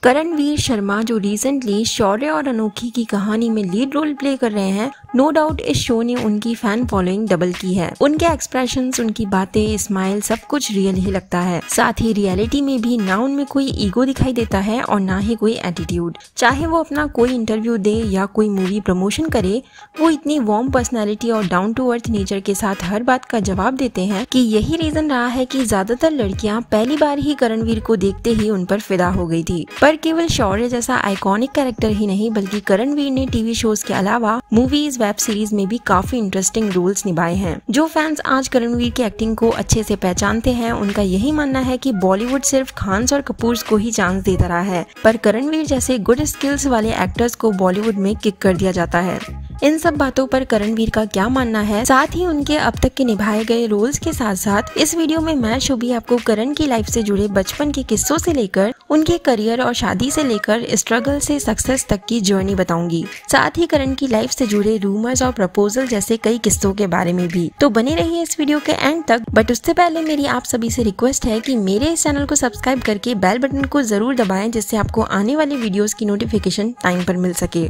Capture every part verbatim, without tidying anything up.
करणवीर शर्मा जो रिसेंटली शौर्य और अनोखी की कहानी में लीड रोल प्ले कर रहे हैं, नो डाउट इस शो ने उनकी फैन फॉलोइंग डबल की है। उनके एक्सप्रेशंस, उनकी बातें, स्माइल सब कुछ रियल ही लगता है। साथ ही रियलिटी में भी ना उनमें कोई ईगो दिखाई देता है और ना ही कोई एटीट्यूड। चाहे वो अपना कोई इंटरव्यू दे या कोई मूवी प्रमोशन करे, वो इतनी वार्म पर्सनैलिटी और डाउन टू अर्थ नेचर के साथ हर बात का जवाब देते हैं कि यही रीजन रहा है कि ज्यादातर लड़कियां पहली बार ही करणवीर को देखते ही उन पर फिदा हो गई थी। पर केवल शौर्य जैसा आइकॉनिक कैरेक्टर ही नहीं, बल्कि करणवीर ने टीवी शोज के अलावा मूवीज, वेब सीरीज में भी काफी इंटरेस्टिंग रोल्स निभाए हैं। जो फैंस आज करणवीर की एक्टिंग को अच्छे से पहचानते हैं, उनका यही मानना है कि बॉलीवुड सिर्फ खान्स और कपूर्स को ही चांस देता रहा है, पर करणवीर जैसे गुड स्किल्स वाले एक्टर्स को बॉलीवुड में किक कर दिया जाता है। इन सब बातों पर करणवीर का क्या मानना है, साथ ही उनके अब तक के निभाए गए रोल्स के साथ साथ इस वीडियो में मैं शुभी आपको करण की लाइफ से जुड़े बचपन के किस्सों से लेकर उनके करियर और शादी से लेकर स्ट्रगल से सक्सेस तक की जर्नी बताऊंगी। साथ ही करण की लाइफ से जुड़े रूमर्स और प्रपोजल जैसे कई किस्सों के बारे में भी। तो बने रहिए इस वीडियो के एंड तक। बट उससे पहले मेरी आप सभी से रिक्वेस्ट है कि मेरे इस चैनल को सब्सक्राइब करके बेल बटन को जरूर दबाएं, जिससे आपको आने वाली वीडियोस की नोटिफिकेशन टाइम पर मिल सके।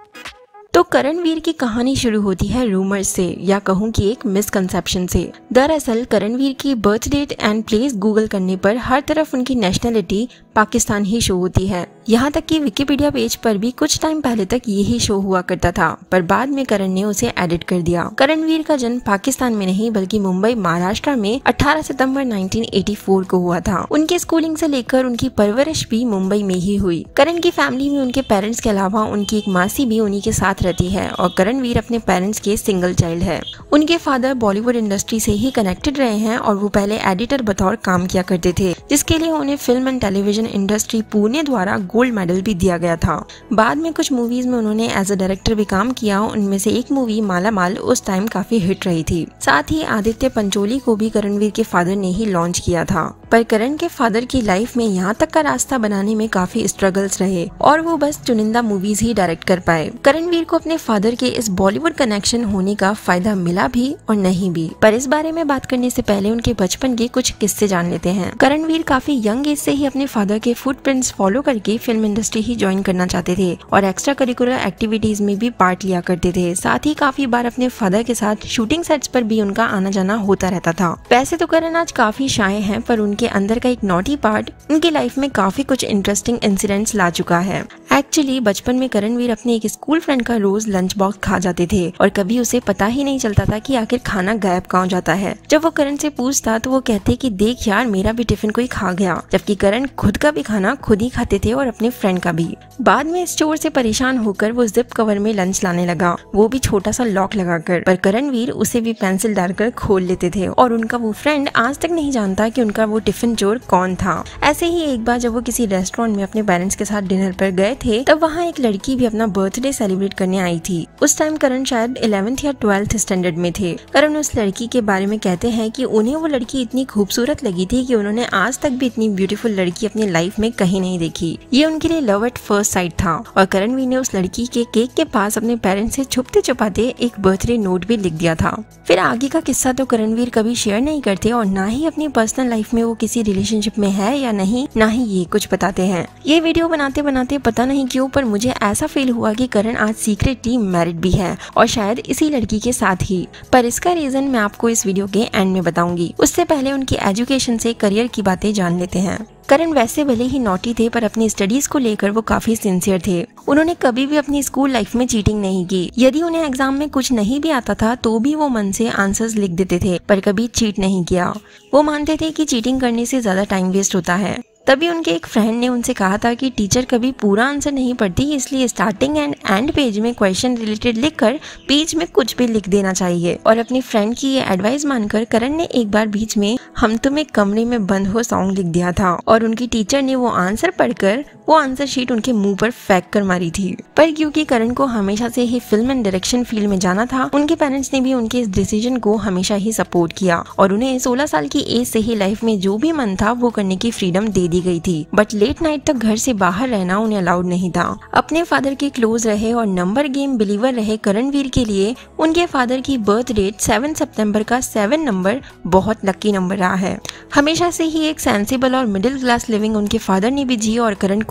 तो करणवीर की कहानी शुरू होती है रूमर से, या कहूँ कि एक मिसकंसेप्शन से। दरअसल करणवीर की birth date and place Google करने पर हर तरफ उनकी नेशनलिटी पाकिस्तान ही शो होती है। यहाँ तक कि विकिपीडिया पेज पर भी कुछ टाइम पहले तक यही शो हुआ करता था, पर बाद में करण ने उसे एडिट कर दिया। करणवीर का जन्म पाकिस्तान में नहीं बल्कि मुंबई, महाराष्ट्र में अठारह सितंबर उन्नीस सौ चौरासी को हुआ था। उनकी स्कूलिंग से लेकर उनकी परवरिश भी मुंबई में ही हुई। करण की फैमिली में उनके पेरेंट्स के अलावा उनकी एक मासी भी उन्हीं के साथ रहती है और करणवीर अपने पेरेंट्स के सिंगल चाइल्ड है। उनके फादर बॉलीवुड इंडस्ट्री से ही कनेक्टेड रहे हैं और वो पहले एडिटर बतौर काम किया करते थे, जिसके लिए उन्हें film and television industry Pune द्वारा गोल्ड मेडल भी दिया गया था। बाद में कुछ मूवीज में उन्होंने एज अ डायरेक्टर भी काम किया। उनमें से एक मूवी माला माल उस टाइम काफी हिट रही थी। साथ ही आदित्य पंचोली को भी करणवीर के फादर ने ही लॉन्च किया था। पर करण के फादर की लाइफ में यहाँ तक का रास्ता बनाने में काफी स्ट्रगल्स रहे और वो बस चुनिंदा मूवीज ही डायरेक्ट कर पाए। करणवीर को अपने फादर के इस बॉलीवुड कनेक्शन होने का फायदा मिला भी और नहीं भी, पर इस बारे में बात करने से पहले उनके बचपन के कुछ किस्से जान लेते हैं। करणवीर काफी यंग एज से ही अपने फादर के फुटप्रिंट्स फॉलो करके फिल्म इंडस्ट्री ही ज्वाइन करना चाहते थे और एक्स्ट्रा करिकुलर एक्टिविटीज में भी पार्ट लिया करते थे। साथ ही काफी बार अपने फादर के साथ शूटिंग सेट्स पर भी उनका आना जाना होता रहता था। वैसे तो करण आज काफी शाय हैं, पर उनके अंदर का एक नॉटी पार्ट उनकी लाइफ में काफी कुछ इंटरेस्टिंग इंसिडेंट्स ला चुका है। एक्चुअली बचपन में करणवीर अपने एक स्कूल फ्रेंड का रोज लंच बॉक्स खा जाते थे और कभी उसे पता ही नहीं चलता था कि आखिर खाना गायब कहाँ जाता है। जब वो करण से पूछता तो वो कहते कि देख यार, मेरा भी टिफिन कोई खा गया, जबकि करण खुद का भी खाना खुद ही खाते थे और अपने फ्रेंड का भी। बाद में इस चोर से परेशान होकर वो जिप कवर में लंच लाने लगा, वो भी छोटा सा लॉक लगाकर, पर करणवीर उसे भी पेंसिल डालकर खोल लेते थे और उनका वो फ्रेंड आज तक नहीं जानता कि उनका वो टिफिन चोर कौन था। ऐसे ही एक बार जब वो किसी रेस्टोरेंट में अपने पेरेंट्स के साथ डिनर पर गए थे, तब वहाँ एक लड़की भी अपना बर्थडे सेलिब्रेट करने आई थी। उस टाइम करण शायद इलेवेंथ या ट्वेल्थ स्टैंडर्ड में थे। करण उस लड़की के बारे में कहते हैं कि उन्हें वो लड़की इतनी खूबसूरत लगी थी कि उन्होंने आज तक भी इतनी ब्यूटीफुल लड़की अपनी लाइफ में कहीं नहीं देखी। ये उनके लिए लव एट फर्स्ट साइट था और करणवीर ने उस लड़की के केक के पास अपने पेरेंट्स से छुपते छुपाते एक बर्थडे नोट भी लिख दिया था। फिर आगे का किस्सा तो करणवीर कभी शेयर नहीं करते और ना ही अपनी पर्सनल लाइफ में वो किसी रिलेशनशिप में है या नहीं, ना ही ये कुछ बताते हैं। ये वीडियो बनाते बनाते पता नहीं क्यों, पर मुझे ऐसा फील हुआ कि करण आज सीक्रेटली मैरिड भी है और शायद इसी लड़की के साथ ही। पर इसका रीजन मैं आपको इस वीडियो के एंड में बताऊंगी। उससे पहले उनकी एजुकेशन से करियर की बातें जान लेते हैं। करण वैसे भले ही नॉटी थे, पर अपनी स्टडीज को लेकर वो काफी सिंसियर थे। उन्होंने कभी भी अपनी स्कूल लाइफ में चीटिंग नहीं की। यदि उन्हें एग्जाम में कुछ नहीं भी आता था तो भी वो मन से आंसर्स लिख देते थे, पर कभी चीट नहीं किया। वो मानते थे कि चीटिंग करने से ज्यादा टाइम वेस्ट होता है। तभी उनके एक फ्रेंड ने उनसे कहा था कि टीचर कभी पूरा आंसर नहीं पढ़ती, इसलिए स्टार्टिंग एंड एंड पेज में क्वेश्चन रिलेटेड लिखकर पेज में कुछ भी लिख देना चाहिए। और अपनी फ्रेंड की ये एडवाइस मानकर करण ने एक बार बीच में हम तुम एक कमरे में बंद हो सॉन्ग लिख दिया था और उनकी टीचर ने वो आंसर पढ़कर वो आंसर शीट उनके मुंह पर फेंक कर मारी थी। पर क्योंकि करण को हमेशा से ही फिल्म एंड डायरेक्शन फील्ड में जाना था, उनके पेरेंट्स ने भी उनके इस डिसीजन को हमेशा ही सपोर्ट किया और उन्हें सोलह साल की एज से ही लाइफ में जो भी मन था वो करने की फ्रीडम दे दी गई थी। बट लेट नाइट तक घर से बाहर रहना उन्हें अलाउड नहीं था। अपने फादर के क्लोज रहे और नंबर गेम बिलीवर रहे करणवीर के लिए उनके फादर की बर्थ डेट सात सितंबर का सेवन नंबर बहुत लकी नंबर रहा है। हमेशा से ही एक सेंसिबल और मिडिल क्लास लिविंग उनके फादर ने भी जी और करण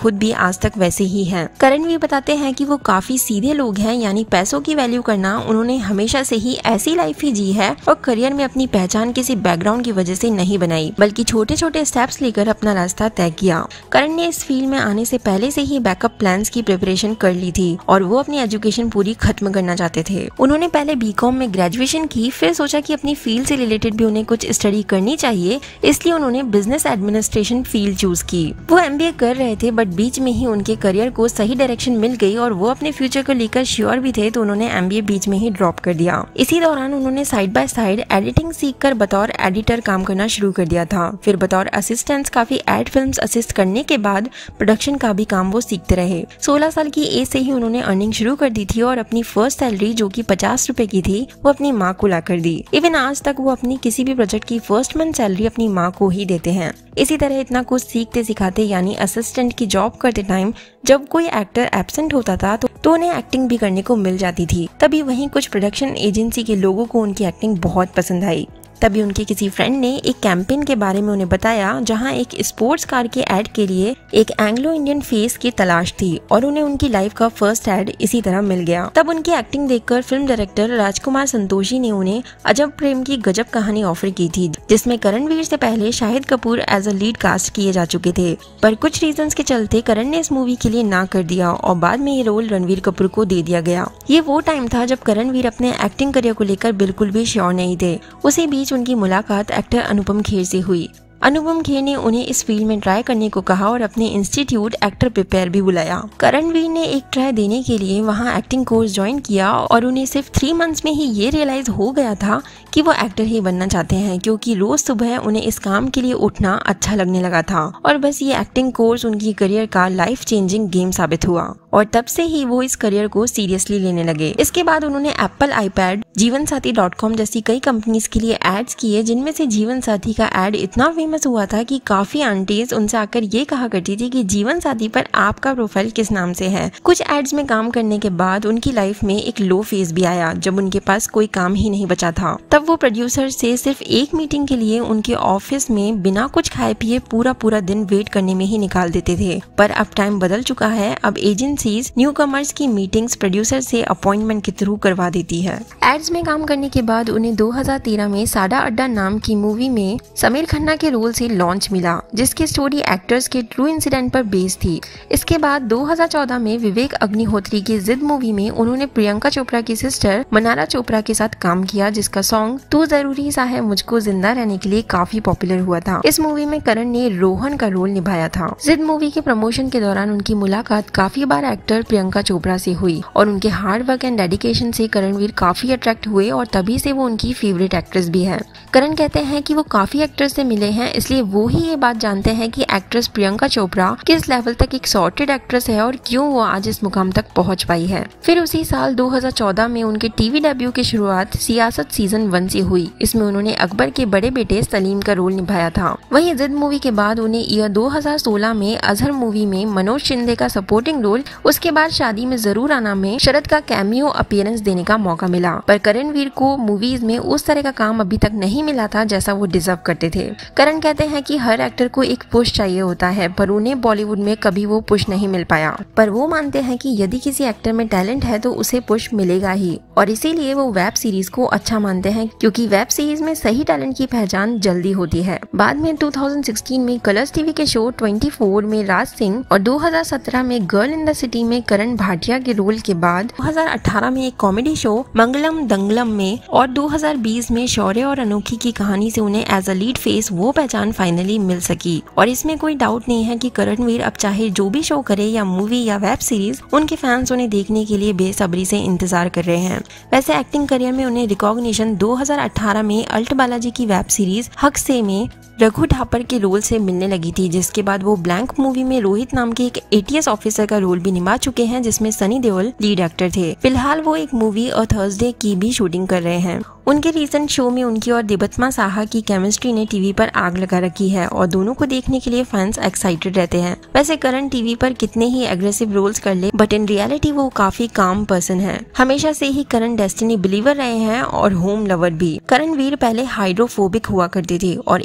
खुद भी आज तक वैसे ही हैं। करणवीर बताते हैं कि वो काफी सीधे लोग हैं, यानी पैसों की वैल्यू करना उन्होंने हमेशा से ही ऐसी लाइफ ही जी है और करियर में अपनी पहचान किसी बैकग्राउंड की वजह से नहीं बनाई, बल्कि छोटे छोटे स्टेप्स लेकर अपना रास्ता तय किया। करण ने इस फील्ड में आने से पहले से ही बैकअप प्लान्स की प्रिपरेशन कर ली थी और वो अपनी एजुकेशन पूरी खत्म करना चाहते थे। उन्होंने पहले बीकॉम में ग्रेजुएशन की, फिर सोचा कि अपनी फील्ड से रिलेटेड भी उन्हें कुछ स्टडी करनी चाहिए, इसलिए उन्होंने बिजनेस एडमिनिस्ट्रेशन फील्ड चूज की। वो एमबीए कर रहे थे, बट बीच में ही उनके करियर को सही डायरेक्शन मिल गई और वो अपने फ्यूचर को लेकर श्योर भी थे, तो उन्होंने एमबीए बीच में ही ड्रॉप कर दिया। इसी दौरान उन्होंने साइड बाय साइड एडिटिंग सीखकर बतौर एडिटर काम करना शुरू कर दिया था। फिर बतौर असिस्टेंट काफी एड फिल्म्स असिस्ट करने के बाद प्रोडक्शन का भी काम वो सीखते रहे। सोलह साल की एज से ही उन्होंने अर्निंग शुरू कर दी थी और अपनी फर्स्ट सैलरी जो कि पचास रुपए की थी वो अपनी माँ को ला कर दी। इवन आज तक वो अपनी किसी भी प्रोजेक्ट की फर्स्ट मंथ सैलरी अपनी माँ को ही देते हैं। इसी तरह इतना कुछ सीखते सिखाते यानी असिस्टेंट की जॉब करते टाइम जब कोई एक्टर एब्सेंट होता था तो, तो उन्हें एक्टिंग भी करने को मिल जाती थी। तभी वहीं कुछ प्रोडक्शन एजेंसी के लोगों को उनकी एक्टिंग बहुत पसंद आई। तभी उनके किसी फ्रेंड ने एक कैंपेन के बारे में उन्हें बताया जहां एक स्पोर्ट्स कार के ऐड के लिए एक एंग्लो इंडियन फेस की तलाश थी और उन्हें उनकी लाइफ का फर्स्ट ऐड इसी तरह मिल गया। तब उनकी एक्टिंग देखकर फिल्म डायरेक्टर राजकुमार संतोषी ने उन्हें अजब प्रेम की गजब कहानी ऑफर की थी, जिसमें करणवीर से पहले Shahid Kapoor as a lead cast किए जा चुके थे, पर कुछ रीजंस के चलते करण ने इस मूवी के लिए ना कर दिया और बाद में ये रोल रणवीर कपूर को दे दिया गया। ये वो टाइम था जब करणवीर अपने एक्टिंग करियर को लेकर बिल्कुल भी श्योर नहीं थे। उसी बीच उनकी मुलाकात एक्टर अनुपम खेर से हुई। अनुपम खेर ने उन्हें इस फील्ड में ट्राई करने को कहा और अपने इंस्टीट्यूट एक्टर प्रिपेयर भी बुलाया। करणवीर ने एक ट्राई देने के लिए वहां एक्टिंग कोर्स ज्वाइन किया और उन्हें सिर्फ थ्री मंथ्स में ही ये रियलाइज हो गया था कि वो एक्टर ही बनना चाहते हैं, क्योंकि रोज सुबह उन्हें इस काम के लिए उठना अच्छा लगने लगा था और बस ये एक्टिंग कोर्स उनकी करियर का लाइफ चेंजिंग गेम साबित हुआ और तब से ही वो इस करियर को सीरियसली लेने लगे। इसके बाद उन्होंने एप्पल आईपैड, जीवन साथी डॉट कॉम जैसी कई कंपनीज के लिए एड्स किए, जिनमें से जीवन साथी का एड इतना फेमस हुआ था कि काफी आंटीज उनसे आकर ये कहा करती थी कि जीवन साथी पर आपका प्रोफाइल किस नाम से है। कुछ एड्स में काम करने के बाद उनकी लाइफ में एक लो फेज भी आया जब उनके पास कोई काम ही नहीं बचा था। तब वो प्रोड्यूसर से सिर्फ एक मीटिंग के लिए उनके ऑफिस में बिना कुछ खाए पिए पूरा पूरा दिन वेट करने में ही निकाल देते थे। पर अब टाइम बदल चुका है, अब एजेंसीज न्यू कमर्स की मीटिंग्स प्रोड्यूसर से अपॉइंटमेंट के थ्रू करवा देती है। एड्स में काम करने के बाद उन्हें दो हज़ार तेरह में साडा अड्डा नाम की मूवी में समीर खन्ना के रोल से लॉन्च मिला, जिसकी स्टोरी एक्टर्स के ट्रू इंसिडेंट पर बेस्ड थी। इसके बाद दो हज़ार चौदह में विवेक अग्निहोत्री की जिद मूवी में उन्होंने प्रियंका चोपड़ा की सिस्टर मनारा चोपड़ा के साथ काम किया, जिसका सॉन्ग तू जरूरी सा है मुझको जिंदा रहने के लिए काफी पॉपुलर हुआ था। इस मूवी में करण ने रोहन का रोल निभाया था। जिद मूवी के प्रमोशन के दौरान उनकी मुलाकात काफी बार एक्टर प्रियंका चोपड़ा से हुई और उनके हार्ड वर्क एंड डेडिकेशन से करणवीर काफी अट्रैक्ट हुए और तभी से वो उनकी फेवरेट एक्ट्रेस भी है। करण कहते हैं कि वो काफी एक्ट्रेस से मिले हैं, इसलिए वो ही ये बात जानते हैं कि एक्ट्रेस प्रियंका चोपड़ा किस लेवल तक एक सॉर्टेड एक्ट्रेस है और क्यों वो आज इस मुकाम तक पहुंच पाई है। फिर उसी साल दो हज़ार चौदह में उनके टीवी डेब्यू की शुरुआत सियासत सीजन वन से हुई। इसमें उन्होंने अकबर के बड़े बेटे सलीम का रोल निभाया था। वहीं जिद मूवी के बाद उन्हें ईयर दो हज़ार सोलह में अजहर मूवी में मनोज शिंदे का सपोर्टिंग रोल, उसके बाद शादी में जरूर आना में शरद का कैमियो अपीयरेंस देने का मौका मिला। पर करणवीर को मूवीज में उस तरह का काम अभी तक नहीं मिला था जैसा वो डिजर्व करते थे। करण कहते हैं कि हर एक्टर को एक पुश चाहिए होता है, पर उन्हें बॉलीवुड में कभी वो पुश नहीं मिल पाया। पर वो मानते हैं कि यदि किसी एक्टर में टैलेंट है तो उसे पुश मिलेगा ही, और इसीलिए वो वेब सीरीज को अच्छा मानते हैं, क्योंकि वेब सीरीज में सही टैलेंट की पहचान जल्दी होती है। बाद में दो हज़ार सोलह में कलर्स टीवी के शो चौबीस में राज सिंह और दो हज़ार सत्रह में गर्ल इन द सिटी में करण भाटिया के रोल के बाद दो हज़ार अठारह में एक कॉमेडी शो मंगलम दंगलम में और दो हज़ार बीस में शौर्य और अनोखी की कहानी से उन्हें एज अ लीड फेस वो पहचान फाइनली मिल सकी। और इसमें कोई डाउट नहीं है कि करणवीर अब चाहे जो भी शो करे या मूवी या वेब सीरीज, उनके फैंस उन्हें देखने के लिए बेसब्री से इंतजार कर रहे हैं। वैसे एक्टिंग करियर में उन्हें रिकॉग्निशन दो हज़ार अठारह में अल्ट बालाजी की वेब सीरीज हक से में रघु ठापर के रोल से मिलने लगी थी, जिसके बाद वो ब्लैंक मूवी में रोहित नाम के एक एटीएस ऑफिसर का रोल भी निभा चुके हैं, जिसमें सनी देओल लीड एक्टर थे। फिलहाल वो एक मूवी और थर्सडे की भी शूटिंग कर रहे हैं। उनके रिसेंट शो में उनकी और देबत्मा साहा की केमिस्ट्री ने टीवी पर आग लगा रखी है और दोनों को देखने के लिए फैंस एक्साइटेड रहते हैं। वैसे करण टीवी पर कितने ही एग्रेसिव रोल्स कर ले, बट इन रियलिटी वो काफी काम पर्सन है। हमेशा से ही करण डेस्टिनी बिलीवर रहे हैं और होम लवर भी। करणवीर पहले हाइड्रोफोबिक हुआ करते थे और एक बार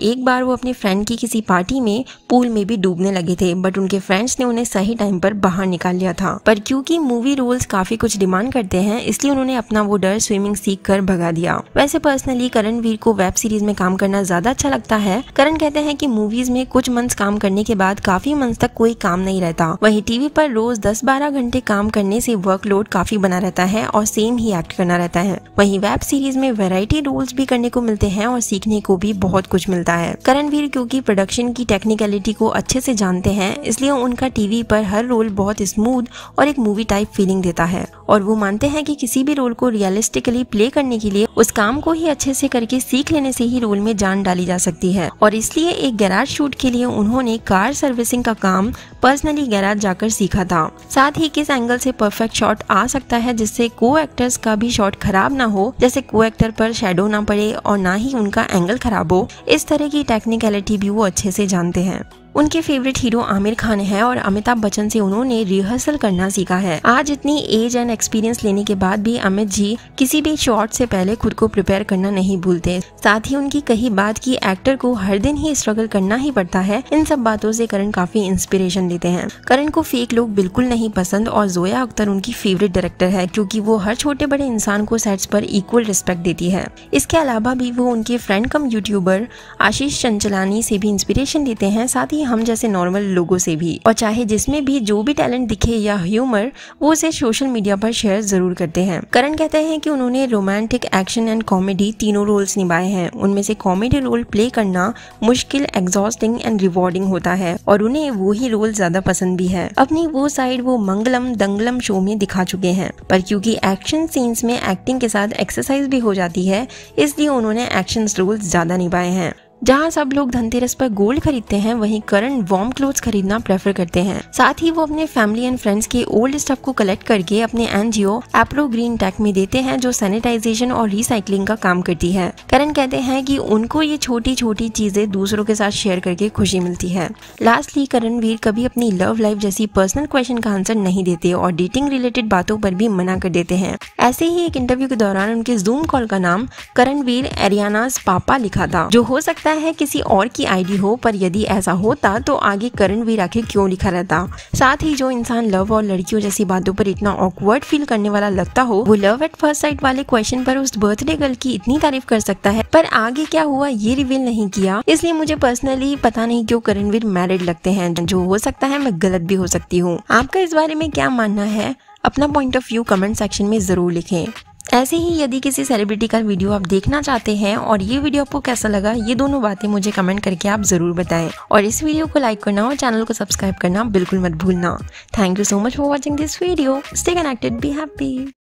बार वो अपने फ्रेंड की किसी पार्टी में पूल में भी डूबने लगे थे, बट उनके फ्रेंड्स ने उन्हें सही टाइम पर बाहर निकाल लिया था। पर क्योंकि मूवी रोल्स काफी कुछ डिमांड करते हैं, इसलिए उन्होंने अपना वो डर स्विमिंग सीख कर भगा दिया। वैसे पर्सनली करणवीर को वेब सीरीज में काम करना ज्यादा अच्छा लगता है। करण कहते हैं कि मूवीज में कुछ मंथ्स काम करने के बाद काफी मंथ्स तक कोई काम नहीं रहता। वहीं टीवी पर रोज दस बारह घंटे काम करने से वर्कलोड काफी बना रहता है और सेम ही एक्ट करना रहता है। वहीं वेब सीरीज में वैरायटी रोल्स भी करने को मिलते हैं और सीखने को भी बहुत कुछ मिलता है। करणवीर क्योंकि प्रोडक्शन की टेक्निकलिटी को अच्छे से जानते हैं, इसलिए उनका टीवी पर हर रोल बहुत स्मूथ और एक मूवी टाइप फीलिंग देता है। और वो मानते हैं कि किसी भी रोल को रियलिस्टिकली प्ले करने के लिए उस काम को ही अच्छे से करके सीख लेने से ही रोल में जान डाली जा सकती है। और इसलिए एक गैराज शूट के लिए उन्होंने कार सर्विसिंग का काम पर्सनली गैराज जाकर सीखा था। साथ ही किस एंगल से परफेक्ट शॉट आ सकता है जिससे को एक्टर्स का भी शॉट खराब ना हो, जैसे को एक्टर पर शेडो ना पड़े और ना ही उनका एंगल खराब हो, इस तरह की टेक्निकलिटी भी वो अच्छे से जानते हैं। उनके फेवरेट हीरो आमिर खान है और अमिताभ बच्चन से उन्होंने रिहर्सल करना सीखा है। आज इतनी एज एंड एक्सपीरियंस लेने के बाद भी अमित जी किसी भी शॉट से पहले खुद को प्रिपेयर करना नहीं भूलते। साथ ही उनकी कही बात की एक्टर को हर दिन ही स्ट्रगल करना ही पड़ता है। इन सब बातों से करण काफी इंस्पिरेशन लेते हैं। करण को फेक लोग बिल्कुल नहीं पसंद और जोया अख्तर उनकी फेवरेट डायरेक्टर है, क्योंकि वो हर छोटे बड़े इंसान को सेट्स पर इक्वल रिस्पेक्ट देती है। इसके अलावा भी वो उनके friend cum YouTuber Ashish Chanchlani से भी इंस्पिरेशन लेते हैं, साथ ही हम जैसे नॉर्मल लोगों से भी। और चाहे जिसमें भी जो भी टैलेंट दिखे या ह्यूमर, वो उसे सोशल मीडिया पर शेयर जरूर करते हैं। करण कहते हैं कि उन्होंने रोमांटिक, एक्शन एंड कॉमेडी तीनों रोल्स निभाए हैं। उनमें से कॉमेडी रोल प्ले करना मुश्किल, एग्जॉस्टिंग एंड रिवॉर्डिंग होता है और उन्हें वो ही रोल ज्यादा पसंद भी है। अपनी वो साइड वो मंगलम दंगलम शो में दिखा चुके हैं, पर क्योंकि एक्शन सीन्स में एक्टिंग के साथ एक्सरसाइज भी हो जाती है, इसलिए उन्होंने एक्शन रोल ज्यादा निभाए हैं। जहाँ सब लोग धनतेरस पर गोल्ड खरीदते हैं, वहीं करण वार्म क्लोथ्स खरीदना प्रेफर करते हैं। साथ ही वो अपने फैमिली एंड फ्रेंड्स के ओल्ड स्टफ को कलेक्ट करके अपने एनजीओ एप्रो ग्रीन टेक में देते हैं, जो सैनिटाइजेशन और रिसाइकलिंग का काम करती है। करण कहते हैं कि उनको ये छोटी छोटी चीजें दूसरों के साथ शेयर करके खुशी मिलती है। लास्टली करणवीर कभी अपनी लव लाइफ जैसी पर्सनल क्वेश्चन का आंसर नहीं देते और डेटिंग रिलेटेड बातों पर भी मना कर देते हैं। ऐसे ही एक इंटरव्यू के दौरान उनके जूम कॉल का नाम करणवीर एरियानाज पापा लिखा था, जो हो सकता है किसी और की आईडी हो, पर यदि ऐसा होता तो आगे करणवीर आखिर क्यों लिखा रहता। साथ ही जो इंसान लव और लड़कियों जैसी बातों पर इतना ऑकवर्ड फील करने वाला लगता हो, वो लव एट फर्स्ट साइट वाले क्वेश्चन पर उस बर्थडे गर्ल की इतनी तारीफ कर सकता है, पर आगे क्या हुआ ये रिवील नहीं किया। इसलिए मुझे पर्सनली पता नहीं क्यों करणवीर मैरिड लगते हैं, जो हो सकता है मैं गलत भी हो सकती हूँ। आपका इस बारे में क्या मानना है? अपना point of view comment section में जरूर लिखें। ऐसे ही यदि किसी सेलिब्रिटी का वीडियो आप देखना चाहते हैं और ये वीडियो आपको कैसा लगा, ये दोनों बातें मुझे कमेंट करके आप जरूर बताएं। और इस वीडियो को लाइक करना और चैनल को सब्सक्राइब करना बिल्कुल मत भूलना। Thank you so much for watching this video. Stay connected, be happy.